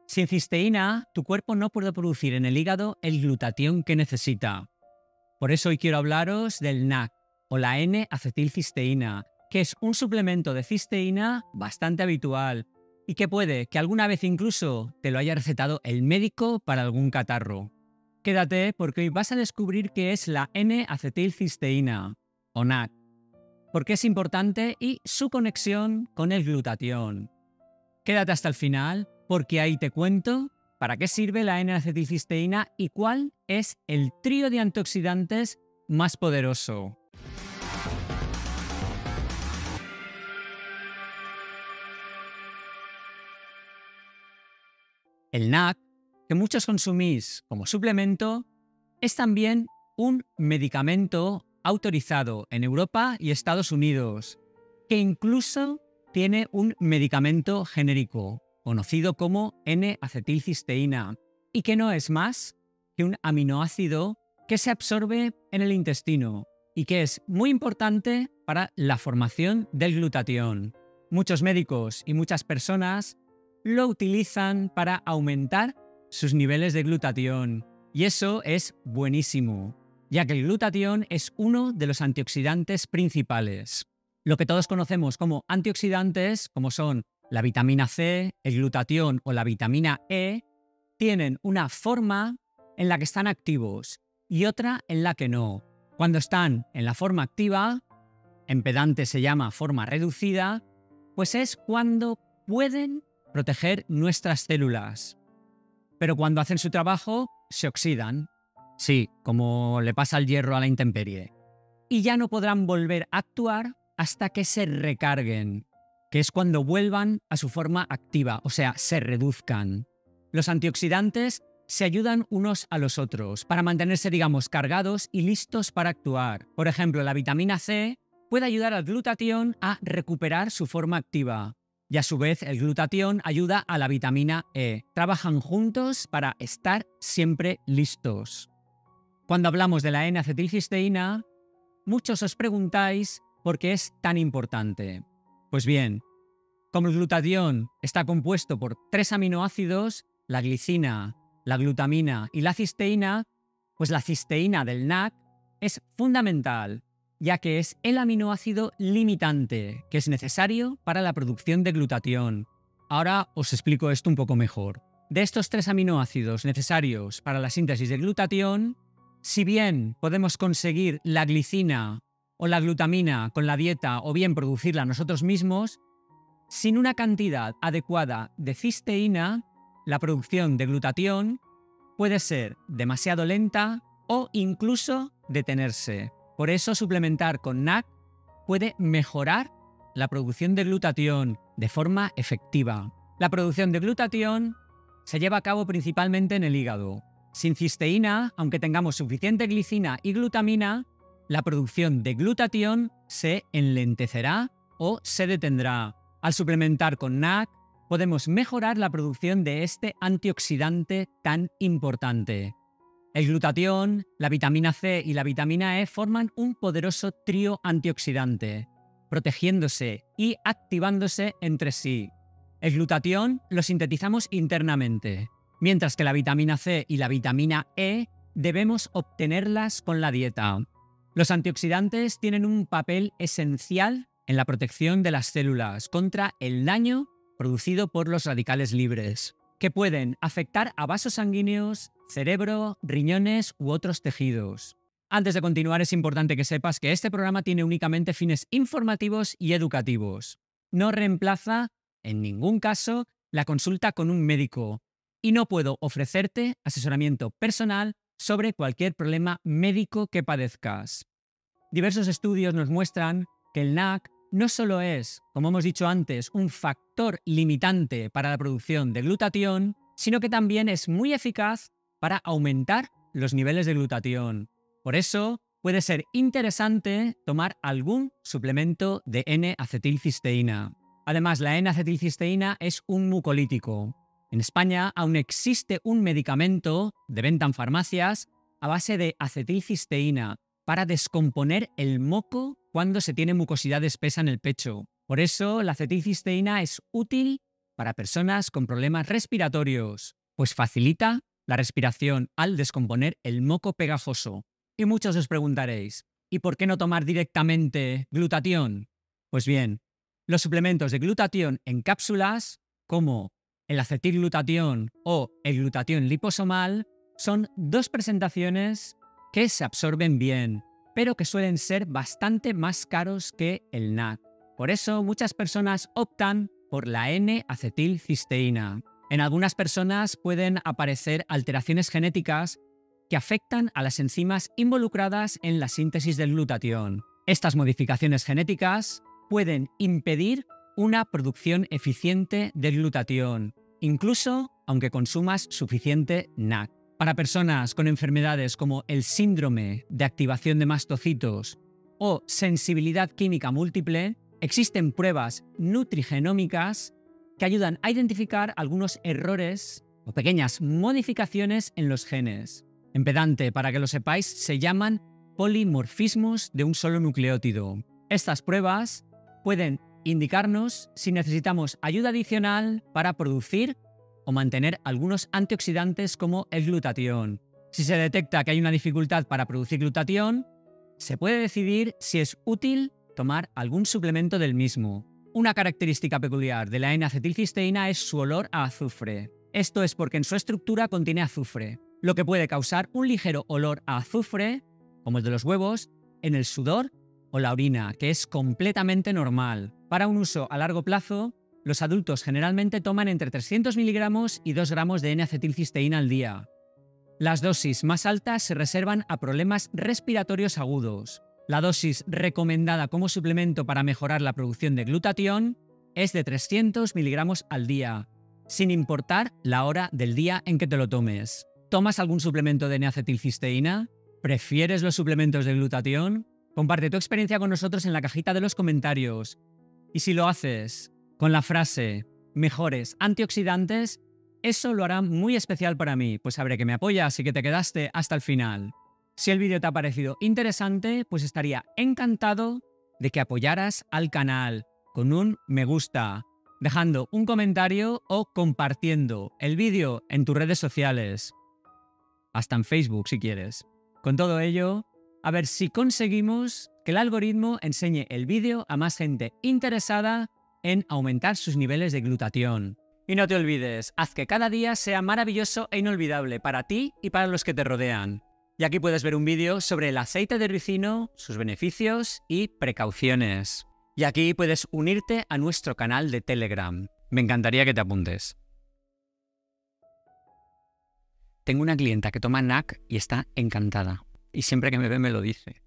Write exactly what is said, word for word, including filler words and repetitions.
Sin cisteína, tu cuerpo no puede producir en el hígado el glutatión que necesita. Por eso hoy quiero hablaros del N A C, o la N-acetilcisteína, que es un suplemento de cisteína bastante habitual y que puede que alguna vez incluso te lo haya recetado el médico para algún catarro. Quédate porque hoy vas a descubrir qué es la N-acetilcisteína, o N A C, por qué es importante y su conexión con el glutatión. Quédate hasta el final porque ahí te cuento para qué sirve la N-acetilcisteína y cuál es el trío de antioxidantes más poderoso. El N A C, que muchos consumís como suplemento, es también un medicamento autorizado en Europa y Estados Unidos, que incluso tiene un medicamento genérico, conocido como N-acetilcisteína, y que no es más que un aminoácido que se absorbe en el intestino y que es muy importante para la formación del glutatión. Muchos médicos y muchas personas lo utilizan para aumentar sus niveles de glutatión, y eso es buenísimo, ya que el glutatión es uno de los antioxidantes principales. Lo que todos conocemos como antioxidantes, como son la vitamina C, el glutatión o la vitamina E, tienen una forma en la que están activos y otra en la que no. Cuando están en la forma activa, en pedante se llama forma reducida, pues es cuando pueden proteger nuestras células. Pero cuando hacen su trabajo, se oxidan. Sí, como le pasa al hierro a la intemperie. Y ya no podrán volver a actuar hasta que se recarguen, que es cuando vuelvan a su forma activa, o sea, se reduzcan. Los antioxidantes se ayudan unos a los otros para mantenerse, digamos, cargados y listos para actuar. Por ejemplo, la vitamina C puede ayudar al glutatión a recuperar su forma activa. Y a su vez el glutatión ayuda a la vitamina E. Trabajan juntos para estar siempre listos. Cuando hablamos de la N-acetilcisteína, muchos os preguntáis por qué es tan importante. Pues bien, como el glutatión está compuesto por tres aminoácidos, la glicina, la glutamina y la cisteína, pues la cisteína del N A C es fundamental, ya que es el aminoácido limitante que es necesario para la producción de glutatión. Ahora os explico esto un poco mejor. De estos tres aminoácidos necesarios para la síntesis de glutatión, si bien podemos conseguir la glicina o la glutamina con la dieta o bien producirla nosotros mismos, sin una cantidad adecuada de cisteína, la producción de glutatión puede ser demasiado lenta o incluso detenerse. Por eso suplementar con N A C puede mejorar la producción de glutatión de forma efectiva. La producción de glutatión se lleva a cabo principalmente en el hígado. Sin cisteína, aunque tengamos suficiente glicina y glutamina, la producción de glutatión se enlentecerá o se detendrá. Al suplementar con N A C, podemos mejorar la producción de este antioxidante tan importante. El glutatión, la vitamina C y la vitamina E forman un poderoso trío antioxidante, protegiéndose y activándose entre sí. El glutatión lo sintetizamos internamente, mientras que la vitamina C y la vitamina E debemos obtenerlas con la dieta. Los antioxidantes tienen un papel esencial en la protección de las células contra el daño producido por los radicales libres, que pueden afectar a vasos sanguíneos, cerebro, riñones u otros tejidos. Antes de continuar, es importante que sepas que este programa tiene únicamente fines informativos y educativos. No reemplaza, en ningún caso, la consulta con un médico y no puedo ofrecerte asesoramiento personal sobre cualquier problema médico que padezcas. Diversos estudios nos muestran que el N A C no solo es, como hemos dicho antes, un factor limitante para la producción de glutatión, sino que también es muy eficaz para aumentar los niveles de glutatión. Por eso, puede ser interesante tomar algún suplemento de N-acetilcisteína. Además, la N-acetilcisteína es un mucolítico. En España aún existe un medicamento de venta en farmacias a base de acetilcisteína para descomponer el moco cuando se tiene mucosidad espesa en el pecho. Por eso, la acetilcisteína es útil para personas con problemas respiratorios, pues facilita la respiración al descomponer el moco pegajoso. Y muchos os preguntaréis, ¿y por qué no tomar directamente glutatión? Pues bien, los suplementos de glutatión en cápsulas, como el acetilglutatión o el glutatión liposomal, son dos presentaciones que se absorben bien, pero que suelen ser bastante más caros que el N A C. Por eso muchas personas optan por la N-acetilcisteína. En algunas personas pueden aparecer alteraciones genéticas que afectan a las enzimas involucradas en la síntesis del glutatión. Estas modificaciones genéticas pueden impedir una producción eficiente del glutatión, incluso aunque consumas suficiente N A C. Para personas con enfermedades como el síndrome de activación de mastocitos o sensibilidad química múltiple, existen pruebas nutrigenómicas que ayudan a identificar algunos errores o pequeñas modificaciones en los genes. En pedante, para que lo sepáis, se llaman polimorfismos de un solo nucleótido. Estas pruebas pueden indicarnos si necesitamos ayuda adicional para producir o mantener algunos antioxidantes como el glutatión. Si se detecta que hay una dificultad para producir glutatión, se puede decidir si es útil tomar algún suplemento del mismo. Una característica peculiar de la N-acetilcisteína es su olor a azufre. Esto es porque en su estructura contiene azufre, lo que puede causar un ligero olor a azufre, como el de los huevos, en el sudor o la orina, que es completamente normal. Para un uso a largo plazo, los adultos generalmente toman entre trescientos miligramos y dos gramos de N-acetilcisteína al día. Las dosis más altas se reservan a problemas respiratorios agudos. La dosis recomendada como suplemento para mejorar la producción de glutatión es de trescientos miligramos al día, sin importar la hora del día en que te lo tomes. ¿Tomas algún suplemento de N-acetilcisteína? ¿Prefieres los suplementos de glutatión? Comparte tu experiencia con nosotros en la cajita de los comentarios. Y si lo haces con la frase mejores antioxidantes, eso lo hará muy especial para mí, pues sabré que me apoyas y que te quedaste hasta el final. Si el vídeo te ha parecido interesante, pues estaría encantado de que apoyaras al canal con un me gusta, dejando un comentario o compartiendo el vídeo en tus redes sociales, hasta en Facebook si quieres. Con todo ello, a ver si conseguimos que el algoritmo enseñe el vídeo a más gente interesada en aumentar sus niveles de glutatión. Y no te olvides, haz que cada día sea maravilloso e inolvidable para ti y para los que te rodean. Y aquí puedes ver un vídeo sobre el aceite de ricino, sus beneficios y precauciones. Y aquí puedes unirte a nuestro canal de Telegram. Me encantaría que te apuntes. Tengo una clienta que toma N A C y está encantada. Y siempre que me ve me lo dice.